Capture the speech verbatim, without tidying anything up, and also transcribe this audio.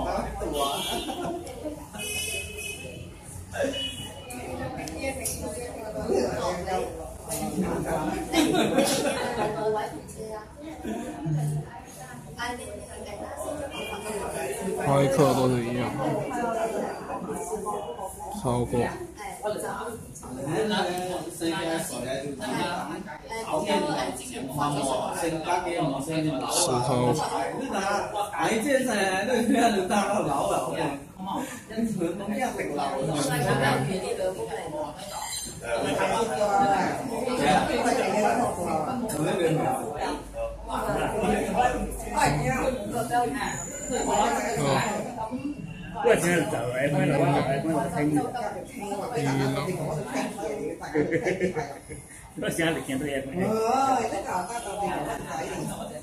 花一克都是一样，超过。石头。 矮隻成都俾人打到扭啊！因佢咁一定流。 我真係就係翻嚟，就係翻嚟聽。我成日見到嘢。哦，呢個得到啲人睇。